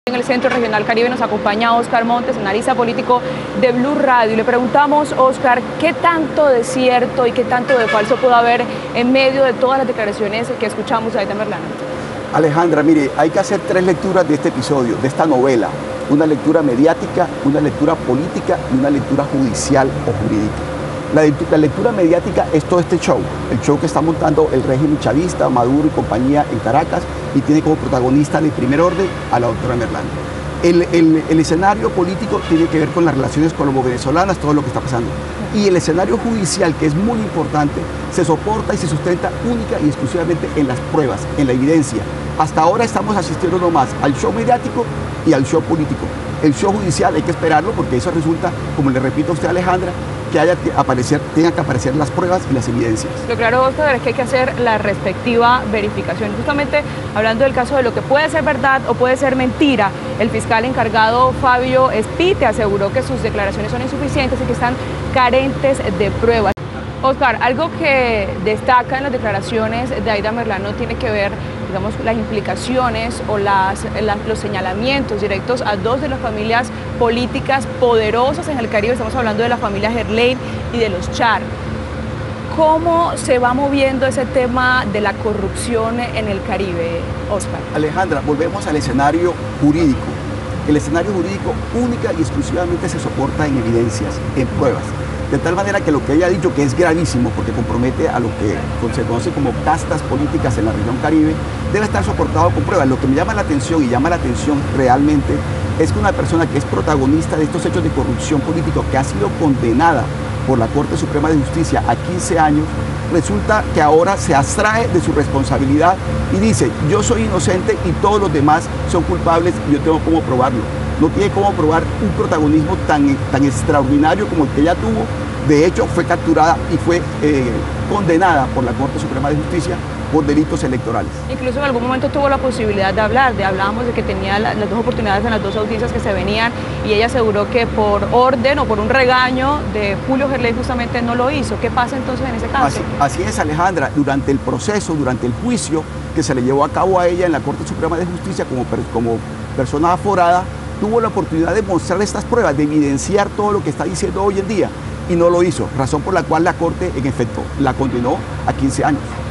En el Centro Regional Caribe nos acompaña Óscar Montes, analista político de Blue Radio. Le preguntamos, Óscar, ¿qué tanto de cierto y qué tanto de falso puede haber en medio de todas las declaraciones que escuchamos de Aida Merlano? Alejandra, mire, hay que hacer tres lecturas de este episodio, de esta novela. Una lectura mediática, una lectura política y una lectura judicial o jurídica. La lectura mediática es todo este show, el show que está montando el régimen chavista, Maduro y compañía en Caracas, y tiene como protagonista de primer orden a la doctora Merlano. El escenario político tiene que ver con las relaciones colombo-venezolanas, todo lo que está pasando. Y el escenario judicial, que es muy importante, se soporta y se sustenta única y exclusivamente en las pruebas, en la evidencia. Hasta ahora estamos asistiendo nomás al show mediático y al show político. El show judicial hay que esperarlo porque eso resulta, como le repito a usted, Alejandra, que tengan que aparecer las pruebas y las evidencias. Lo claro, Óscar, es que hay que hacer la respectiva verificación. Justamente hablando del caso de lo que puede ser verdad o puede ser mentira, el fiscal encargado Fabio Espite aseguró que sus declaraciones son insuficientes y que están carentes de pruebas. Óscar, algo que destaca en las declaraciones de Aida Merlano tiene que ver, digamos, las implicaciones o los señalamientos directos a dos de las familias políticas poderosas en el Caribe. Estamos hablando de la familia Gerlain y de los Char. ¿Cómo se va moviendo ese tema de la corrupción en el Caribe, Óscar? Alejandra, volvemos al escenario jurídico. El escenario jurídico única y exclusivamente se soporta en evidencias, en pruebas. De tal manera que lo que ella ha dicho, que es gravísimo porque compromete a lo que se conoce como castas políticas en la región Caribe, debe estar soportado con pruebas. Lo que me llama la atención y llama la atención realmente es que una persona que es protagonista de estos hechos de corrupción política, que ha sido condenada por la Corte Suprema de Justicia a 15 años, resulta que ahora se abstrae de su responsabilidad y dice: yo soy inocente y todos los demás son culpables y yo tengo cómo probarlo. No tiene cómo probar un protagonismo tan extraordinario como el que ella tuvo. De hecho, fue capturada y fue condenada por la Corte Suprema de Justicia por delitos electorales. Incluso en algún momento tuvo la posibilidad de hablar, hablábamos de que tenía las dos oportunidades en las dos audiencias que se venían, y ella aseguró que por orden o por un regaño de Julio Gerlain justamente no lo hizo. ¿Qué pasa entonces en ese caso? Así es, Alejandra. Durante el proceso, durante el juicio que se le llevó a cabo a ella en la Corte Suprema de Justicia como persona aforada, tuvo la oportunidad de mostrar estas pruebas, de evidenciar todo lo que está diciendo hoy en día, y no lo hizo, razón por la cual la Corte, en efecto, la condenó a 15 años.